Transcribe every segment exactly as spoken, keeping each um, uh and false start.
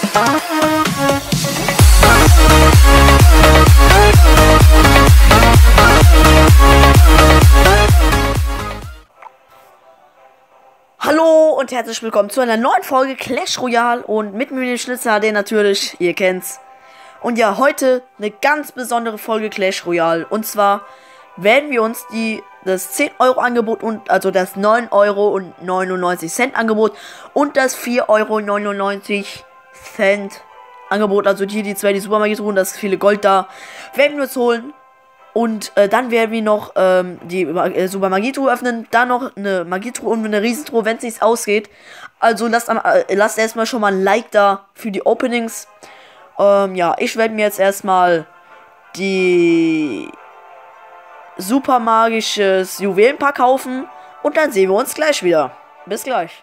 Hallo und herzlich willkommen zu einer neuen Folge Clash Royale und mit mir den Schnitzer H D natürlich, ihr kennt's. Und ja, heute eine ganz besondere Folge Clash Royale. Und zwar werden wir uns die das zehn Euro Angebot und also das neun Euro und neunundneunzig Cent Angebot und das vier Euro und neunundneunzig Cent Angebot, also hier die zwei, die Super Magitruhen, das viele Gold da, werden wir uns holen. Und äh, dann werden wir noch ähm, die äh, Super Magietruhe öffnen, dann noch eine Magietruhe und eine Riesentruhe, wenn es sich ausgeht. Also lasst, äh, lasst erstmal schon mal ein Like da für die Openings. Ähm, ja, ich werde mir jetzt erstmal die super magisches Juwelenpack kaufen und dann sehen wir uns gleich wieder. Bis gleich.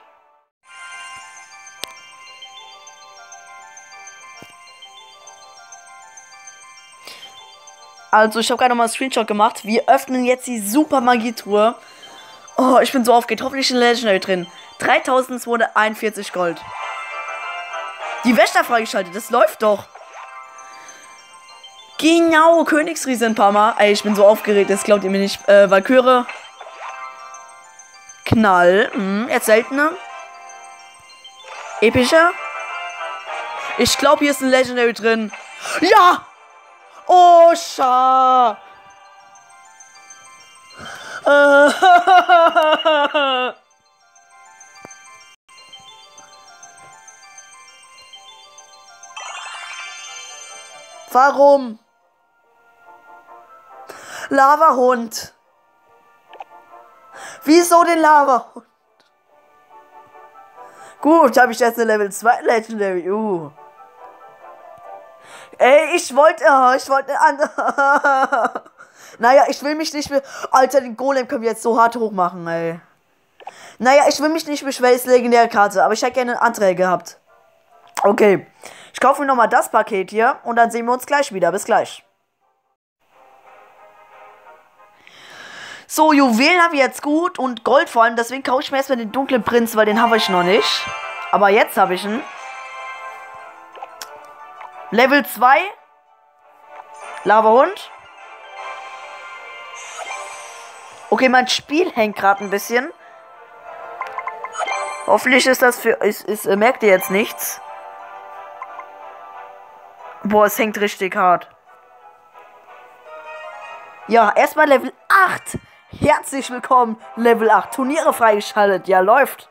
Also, ich habe gerade noch mal einen Screenshot gemacht. Wir öffnen jetzt die Super Magietruhe. Oh, ich bin so aufgeregt. Hoffentlich ein Legendary drin. dreitausendzweihunderteinundvierzig Gold. Die Wächter freigeschaltet. Das läuft doch. Genau, Königsriese ein paar Mal. Ey, ich bin so aufgeregt. Das glaubt ihr mir nicht. Äh, Valkyrie. Knall. Hm, jetzt seltene. Epischer. Ich glaube, hier ist ein Legendary drin. Ja! Oh, Scha. Warum? Lavahund. Wieso den Lavahund? Gut, habe ich jetzt eine Level zwei Legendary. Uh. Ey, ich wollte, oh, ich wollte andere. Naja, ich will mich nicht mehr. Alter, den Golem können wir jetzt so hart hochmachen, ey. Naja, ich will mich nicht beschweren, ist legendäre Karte, aber ich hätte gerne Anträge gehabt. Okay. Ich kaufe mir nochmal das Paket hier und dann sehen wir uns gleich wieder. Bis gleich. So, Juwelen habe ich jetzt gut und Gold vor allem, deswegen kaufe ich mir erstmal den dunklen Prinz, weil den habe ich noch nicht. Aber jetzt habe ich ihn. Level zwei. Lavahund. Okay, mein Spiel hängt gerade ein bisschen. Hoffentlich ist das für... Ist, ist, merkt ihr jetzt nichts? Boah, es hängt richtig hart. Ja, erstmal Level acht. Herzlich willkommen, Level acht. Turniere freigeschaltet. Ja, läuft.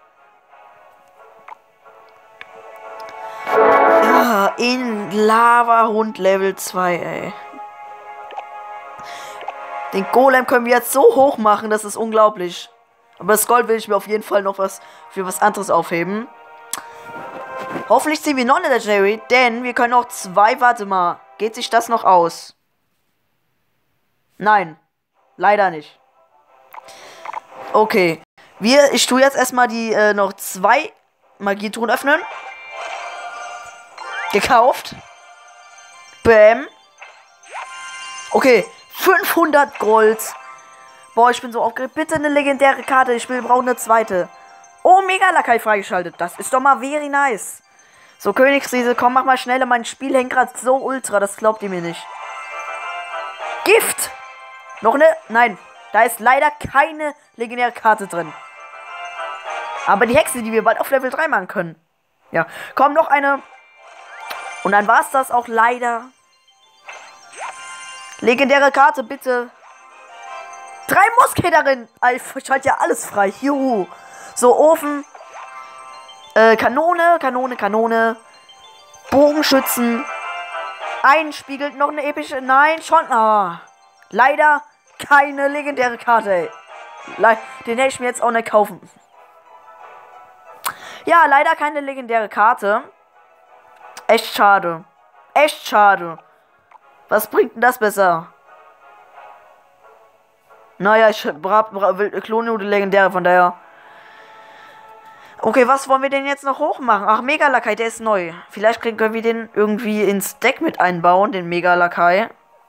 Ja, in Lavahund Level zwei, ey. Den Golem können wir jetzt so hoch machen, das ist unglaublich. Aber das Gold will ich mir auf jeden Fall noch was für was anderes aufheben. Hoffentlich ziehen wir noch eine Legendary, denn wir können auch zwei, warte mal, geht sich das noch aus? Nein, leider nicht. Okay, wir, ich tue jetzt erstmal die äh, noch zwei Magietruhen öffnen. Gekauft. Bäm. Okay, fünfhundert Gold. Boah, ich bin so aufgeregt. Bitte eine legendäre Karte, ich will, brauche eine zweite. Oh, Mega-Lakai freigeschaltet, das ist doch mal very nice. So, Königsriese, komm, mach mal schneller. Mein Spiel hängt gerade so ultra, das glaubt ihr mir nicht. Gift! Noch eine? Nein, da ist leider keine legendäre Karte drin. Aber die Hexe, die wir bald auf Level drei machen können. Ja, komm, noch eine. Und dann war es das auch leider. Legendäre Karte, bitte. Drei Musketerin. Ich schalte ja alles frei. Juhu. So, Ofen. Äh, Kanone, Kanone, Kanone. Bogenschützen. Einspiegelt noch eine epische. Nein, schon. Ah. Leider keine legendäre Karte, ey. Le Den hätte ich mir jetzt auch nicht kaufen. Ja, leider keine legendäre Karte. Echt schade. Echt schade. Was bringt denn das besser? Naja, ich bra bra will Klone oder legendäre, von daher. Okay, was wollen wir denn jetzt noch hochmachen? Ach, Mega-Lakai, der ist neu. Vielleicht können wir den irgendwie ins Deck mit einbauen, den Mega-Lakai.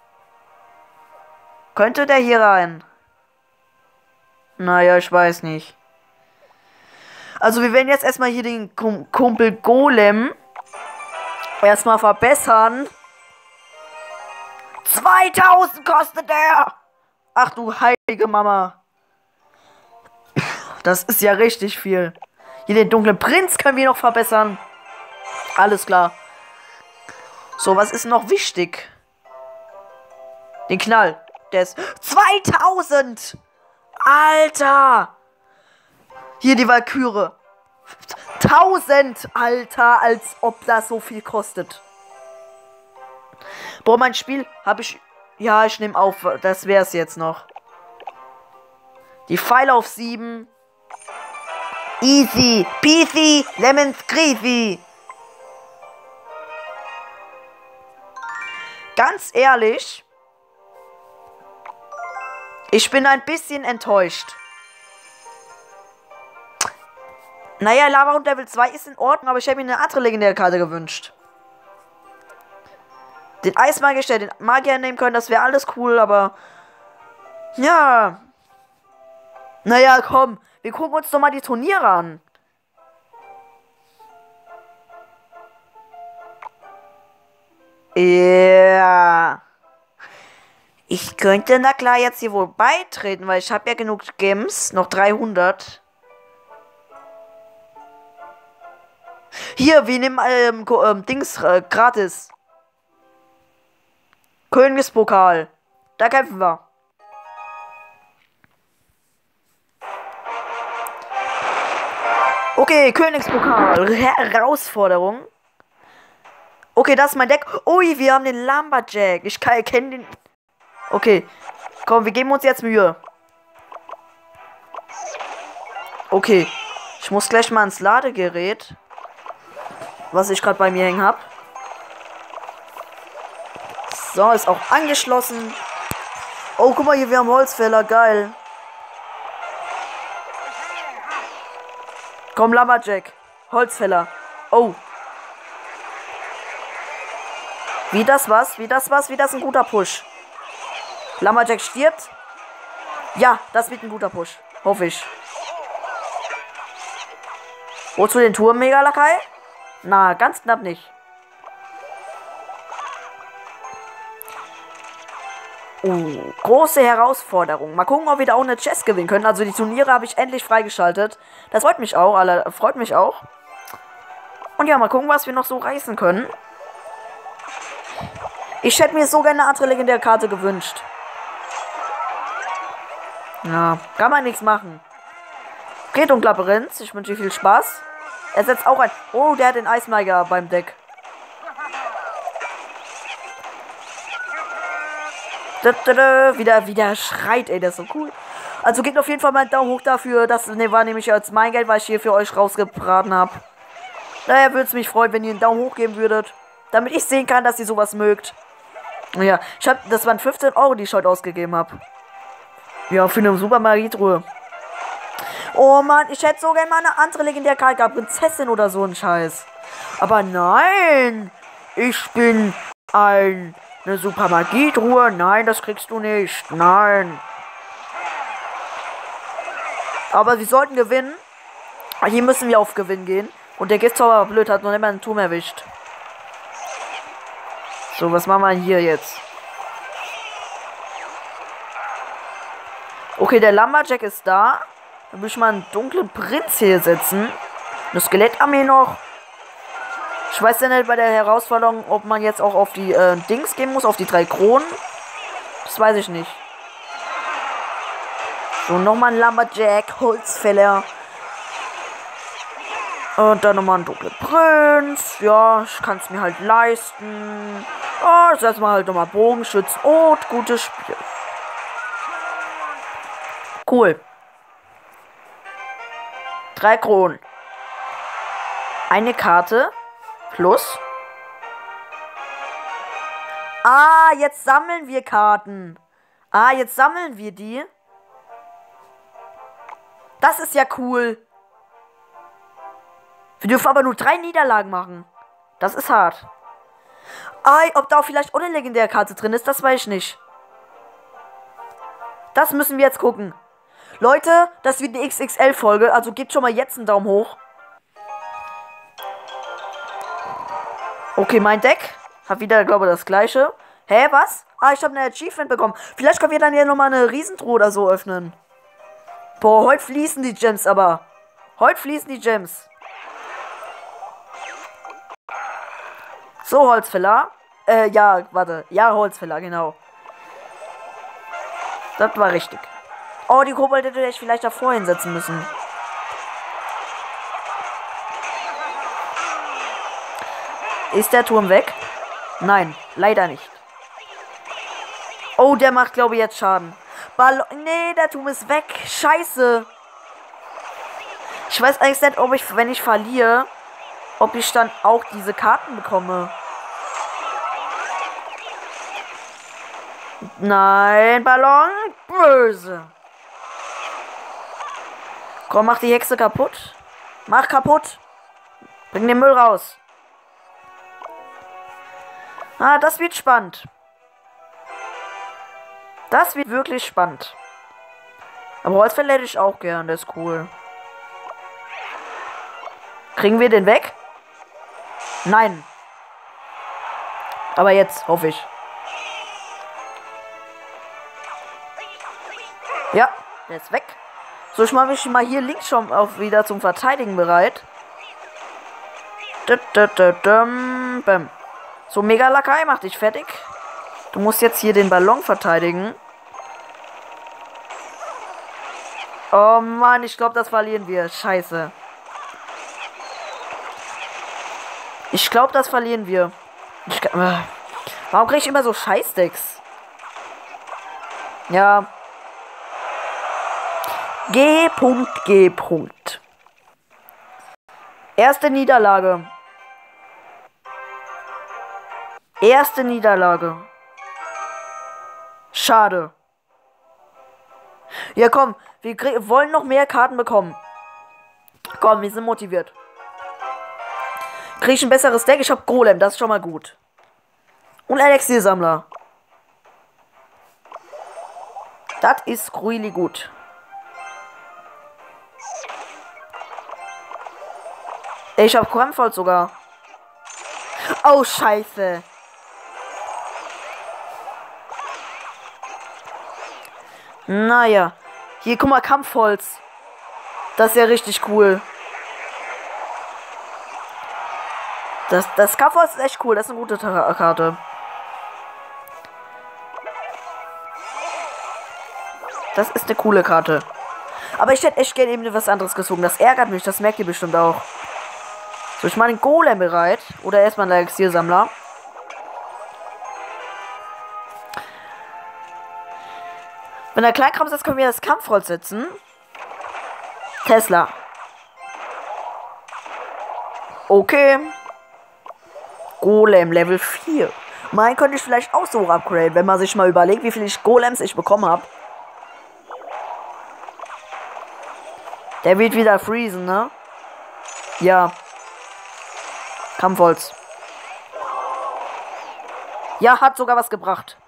Könnte der hier rein? Naja, ich weiß nicht. Also wir werden jetzt erstmal hier den Kum Kumpel Golem Erstmal verbessern. zweitausend kostet der. Ach du heilige Mama. Das ist ja richtig viel. Hier den dunklen Prinz können wir noch verbessern. Alles klar. So, was ist noch wichtig? Den Knall. Der ist zweitausend. Alter. Hier die Valkyrie. tausend. Alter, als ob das so viel kostet. Boah, mein Spiel habe ich... Ja, ich nehme auf. Das wäre es jetzt noch. Die Pfeile auf sieben. Easy. Peasy. Lemon Squeezy. Ganz ehrlich. Ich bin ein bisschen enttäuscht. Naja, Lava und Level zwei ist in Ordnung, aber ich habe mir eine andere legendäre Karte gewünscht. Den Eismagier, ich hätte den Magier nehmen können, das wäre alles cool, aber... Ja. Naja, komm. Wir gucken uns doch mal die Turniere an. Ja. Yeah. Ich könnte, na klar, jetzt hier wohl beitreten, weil ich habe ja genug Gems. Noch dreihundert. Hier, wir nehmen ähm, ähm, Dings äh, gratis. Königspokal. Da kämpfen wir. Okay, Königspokal. Herausforderung. Okay, das ist mein Deck. Ui, wir haben den Lumberjack. Ich kann erkennen den... Okay. Komm, wir geben uns jetzt Mühe. Okay. Ich muss gleich mal ins Ladegerät. Was ich gerade bei mir hängen habe. So, ist auch angeschlossen. Oh, guck mal hier, wir haben Holzfäller. Geil. Komm, Lumberjack. Holzfäller. Oh. Wie das was? Wie das was? Wie das ein guter Push? Lumberjack stirbt. Ja, das wird ein guter Push. Hoffe ich. Wozu den Turm, Megalakai? Na, ganz knapp nicht. Uh, große Herausforderung. Mal gucken, ob wir da auch eine Chess gewinnen können. Also die Turniere habe ich endlich freigeschaltet. Das freut mich auch, alle, freut mich auch. Und ja, mal gucken, was wir noch so reißen können. Ich hätte mir so gerne eine andere legendäre Karte gewünscht. Ja, kann man nichts machen. Okay, dunkler Prinz, ich wünsche dir viel Spaß. Er setzt auch ein... Oh, der hat den Eismagier beim Deck. Wieder, wieder schreit, ey, das ist so cool. Also gebt auf jeden Fall mal einen Daumen hoch dafür. Das ne, war nämlich jetzt mein Geld, was ich hier für euch rausgebraten habe. Daher würde es mich freuen, wenn ihr einen Daumen hoch geben würdet. Damit ich sehen kann, dass ihr sowas mögt. Ja, ich hab, das waren fünfzehn Euro, die ich heute ausgegeben habe. Ja, für eine Super Magie-Truhe. Oh Mann, ich hätte so gerne mal eine andere legendäre Karte gehabt. Prinzessin oder so ein Scheiß. Aber nein, ich bin ein... Eine Super Magie-Truhe? Nein, das kriegst du nicht. Nein. Aber wir sollten gewinnen. Hier müssen wir auf Gewinn gehen. Und der Giftzauber blöd hat noch nicht mal einen Turm erwischt. So, was machen wir hier jetzt? Okay, der Lumberjack ist da. Dann will ich mal einen dunklen Prinz hier setzen. Eine Skelettarmee noch. Ich weiß ja nicht bei der Herausforderung, ob man jetzt auch auf die äh, Dings gehen muss, auf die drei Kronen. Das weiß ich nicht. So, nochmal ein Lumberjack, Holzfäller. Und dann nochmal ein dunkler Prinz. Ja, ich kann es mir halt leisten. Oh, jetzt erstmal halt nochmal Bogenschützen. Oh, gutes Spiel. Cool. Drei Kronen. Eine Karte. Plus. Ah, jetzt sammeln wir Karten. Ah, jetzt sammeln wir die. Das ist ja cool. Wir dürfen aber nur drei Niederlagen machen. Das ist hart. Ah, ob da auch vielleicht auch eine legendäre Karte drin ist, das weiß ich nicht. Das müssen wir jetzt gucken. Leute, das wird eine X X L-Folge, also gebt schon mal jetzt einen Daumen hoch. Okay, mein Deck hat wieder, glaube ich, das gleiche. Hä, was? Ah, ich habe eine Achievement bekommen. Vielleicht können wir dann ja nochmal eine Riesentruhe oder so öffnen. Boah, heute fließen die Gems aber. Heute fließen die Gems. So, Holzfäller. Äh, ja, warte. Ja, Holzfäller, genau. Das war richtig. Oh, die Kobolde hätte ich vielleicht davor hinsetzen müssen. Ist der Turm weg? Nein, leider nicht. Oh, der macht, glaube ich, jetzt Schaden. Ballon. Nee, der Turm ist weg. Scheiße. Ich weiß eigentlich nicht, ob ich, wenn ich verliere, ob ich dann auch diese Karten bekomme. Nein, Ballon. Böse. Komm, mach die Hexe kaputt. Mach kaputt. Bring den Müll raus. Ah, das wird spannend. Das wird wirklich spannend. Aber Holzfäller hätte ich auch gern, der ist cool. Kriegen wir den weg? Nein. Aber jetzt, hoffe ich. Ja, der ist weg. So, ich mache mich mal hier links schon auf wieder zum Verteidigen bereit. So, Mega Lakai, mach dich fertig. Du musst jetzt hier den Ballon verteidigen. Oh Mann, ich glaube, das verlieren wir. Scheiße. Ich glaube, das verlieren wir. Ich, äh, warum kriege ich immer so Scheißdecks? Ja. G. G. Erste Niederlage. Erste Niederlage. Schade. Ja, komm. Wir wollen noch mehr Karten bekommen. Komm, wir sind motiviert. Krieg ich ein besseres Deck? Ich hab Golem, das ist schon mal gut. Und Elixiersammler. Das ist really gut. Ich hab Kampfholz sogar. Oh, scheiße. Naja. Hier, guck mal, Kampfholz. Das ist ja richtig cool. Das, das Kampfholz ist echt cool. Das ist eine gute Karte. Das ist eine coole Karte. Aber ich hätte echt gerne eben was anderes gezogen. Das ärgert mich. Das merkt ihr bestimmt auch. So, ich mache den Golem bereit. Oder erstmal einen Elixiersammler. Wenn der Kleinkram ist, können wir das Kampfholz setzen. Tesla. Okay. Golem Level vier. Mein könnte ich vielleicht auch so upgraden, wenn man sich mal überlegt, wie viele Golems ich bekommen habe. Der wird wieder freezen, ne? Ja. Kampfholz. Ja, hat sogar was gebracht.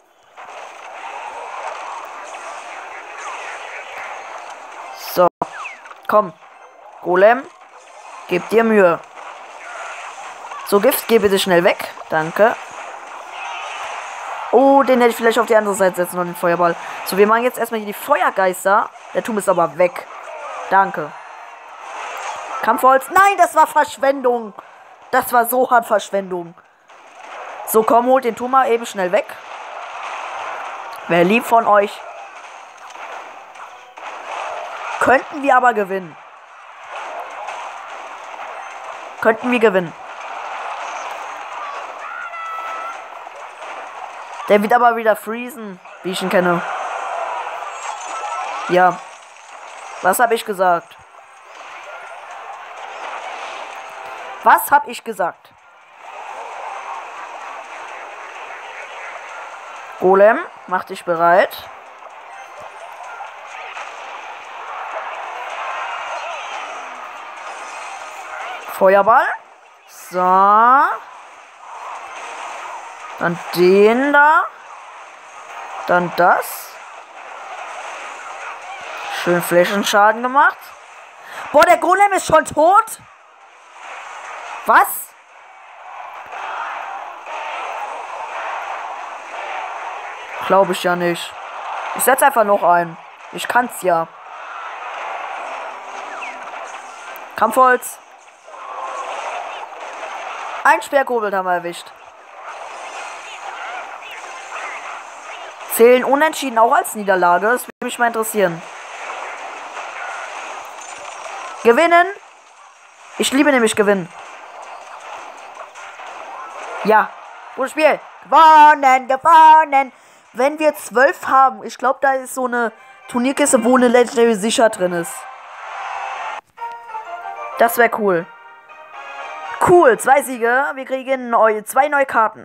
So. Komm. Golem. Gib dir Mühe. So, Gift, geh bitte schnell weg. Danke. Oh, den hätte ich vielleicht auf die andere Seite setzen und den Feuerball. So, wir machen jetzt erstmal hier die Feuergeister. Der Turm ist aber weg. Danke. Kampfholz. Nein, das war Verschwendung. Das war so hart Verschwendung. So, komm, holt den Turm mal eben schnell weg. Wäre lieb von euch. Könnten wir aber gewinnen. Könnten wir gewinnen. Der wird aber wieder freezen, wie ich ihn kenne. Ja. Was habe ich gesagt? Was habe ich gesagt? Golem, mach dich bereit. Feuerball. So. Dann den da. Dann das. Schön Flächenschaden gemacht. Boah, der Golem ist schon tot. Was? Glaube ich ja nicht. Ich setze einfach noch ein. Ich kann's ja. Kampfholz. Ein Sperrkurbel haben wir erwischt. Zählen Unentschieden auch als Niederlage? Das würde mich mal interessieren. Gewinnen. Ich liebe nämlich Gewinnen. Ja. Gutes Spiel. Gewonnen, gewonnen. Wenn wir zwölf haben, ich glaube, da ist so eine Turnierkiste, wo eine Legendary sicher drin ist. Das wäre cool. Cool, zwei Siege. Wir kriegen neue, zwei neue Karten.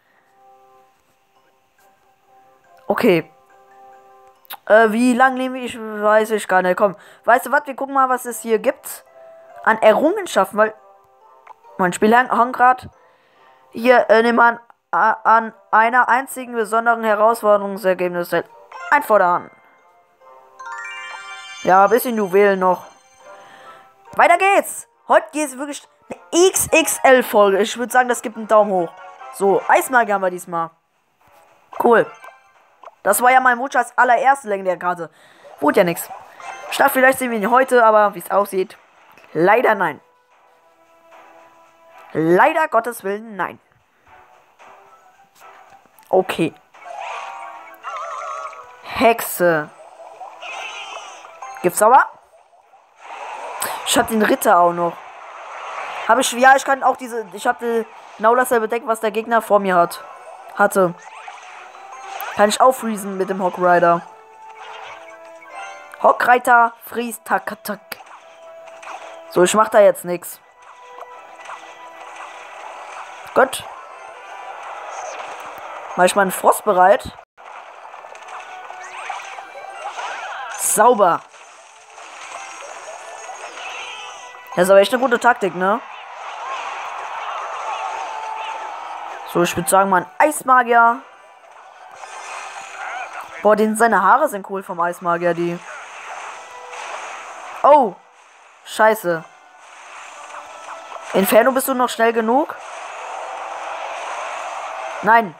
Okay. Äh, wie lang leben wir? Ich weiß ich gar nicht. Komm, weißt du was? Wir gucken mal, was es hier gibt an Errungenschaften, weil mein Spiel hang gerade hier äh, nehmen wir an, an einer einzigen besonderen Herausforderungsergebnis ein Vorderhand. Ja, ein bisschen Juwelen noch. Weiter geht's. Heute geht es wirklich eine X X L-Folge. Ich würde sagen, das gibt einen Daumen hoch. So, Eismagier haben wir diesmal. Cool. Das war ja mein Wunsch als allererste legendäre Karte. Wurde ja nichts. Statt vielleicht sehen wir ihn heute, aber wie es aussieht, leider nein. Leider Gottes Willen nein. Okay. Hexe. Gibt's aber? Ich hab den Ritter auch noch. Habe ich, ja, ich kann auch diese, ich habe genau dasselbe Deck, was der Gegner vor mir hat. Hatte. Kann ich auffriesen mit dem Hawk Rider. Hawk Rider, Freeze, tak, tak. So, ich mach da jetzt nichts. Gut. Mach ich meinen Frost bereit. Sauber. Das ist aber echt eine gute Taktik, ne? So, ich würde sagen, mein Eismagier. Boah, den, seine Haare sind cool vom Eismagier, die. Oh. Scheiße. Inferno, bist du noch schnell genug? Nein.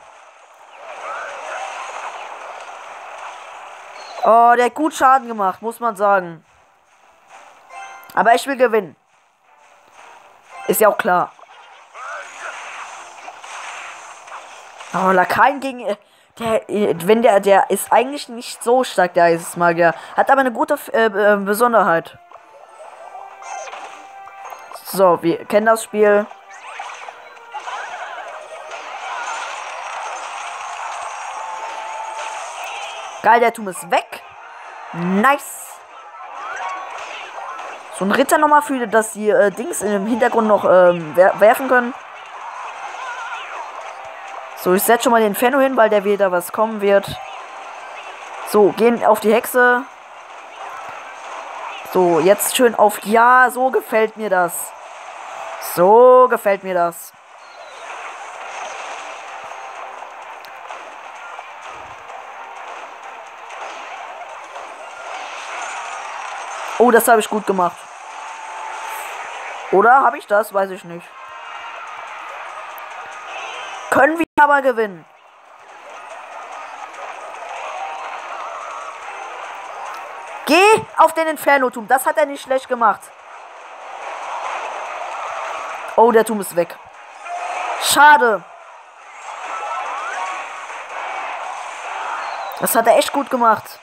Oh, der hat gut Schaden gemacht, muss man sagen. Aber ich will gewinnen. Ist ja auch klar. Oh, Lakaien gegen... Der, wenn der, der ist eigentlich nicht so stark, der Eismagier. Hat aber eine gute äh, äh, Besonderheit. So, wir kennen das Spiel. Geil, der Turm ist weg. Nice. So ein Ritter nochmal für, dass die äh, Dings im Hintergrund noch ähm, wer werfen können. So, ich setze schon mal den Inferno hin, weil der wieder was kommen wird. So, gehen auf die Hexe. So, jetzt schön auf... Ja, so gefällt mir das. So gefällt mir das. Oh, das habe ich gut gemacht. Oder habe ich das? Weiß ich nicht. Können wir aber gewinnen. Geh auf den Inferno-Turm. Das hat er nicht schlecht gemacht. Oh, der Turm ist weg. Schade. Das hat er echt gut gemacht.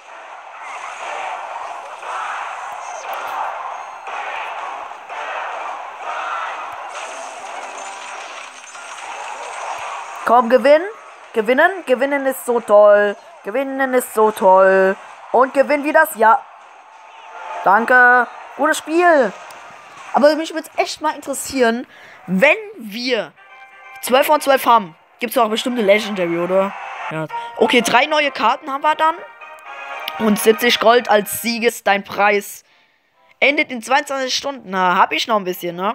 Komm, gewinnen. Gewinnen. Gewinnen ist so toll. Gewinnen ist so toll. Und gewinnen wir das? Ja. Danke. Gutes Spiel. Aber mich würde es echt mal interessieren, wenn wir zwölf von zwölf haben. Gibt es auch bestimmte Legendary, oder? Ja. Okay, drei neue Karten haben wir dann. Und siebzig Gold als Sieges, dein Preis. Endet in zweiundzwanzig Stunden. Na, hab ich noch ein bisschen, ne?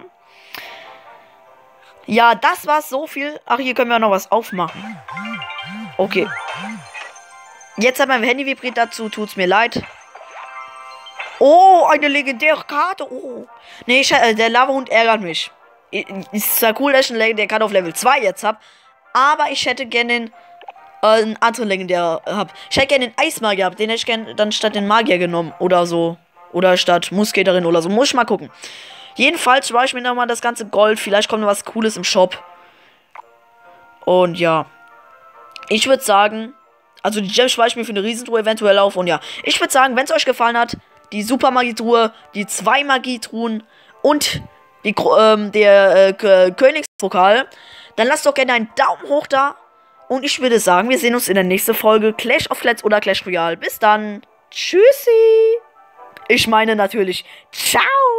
Ja, das war so viel. Ach, hier können wir noch was aufmachen. Okay. Jetzt hat mein Handy vibriert, dazu tut's mir leid. Oh, eine legendäre Karte. Oh. Nee, ich, äh, der Lavahund ärgert mich. Ist zwar cool, dass ich eine legendäre Karte auf Level zwei jetzt habe. Aber ich hätte gerne den äh, einen anderen legendär habe. Ich hätte gerne den Eismagier gehabt. Den hätte ich gerne dann statt den Magier genommen. Oder so. Oder statt Musketerin oder so. Muss ich mal gucken. Jedenfalls spare ich mir nochmal das ganze Gold. Vielleicht kommt noch was Cooles im Shop. Und ja. Ich würde sagen, also die Gems spare ich mir für eine Riesentruhe eventuell auf. Und ja, ich würde sagen, wenn es euch gefallen hat, die Super Magietruhe, die zwei Magietruhen und die, ähm, der äh, Königspokal, dann lasst doch gerne einen Daumen hoch da. Und ich würde sagen, wir sehen uns in der nächsten Folge Clash of Clans oder Clash Royale. Bis dann. Tschüssi. Ich meine natürlich, ciao.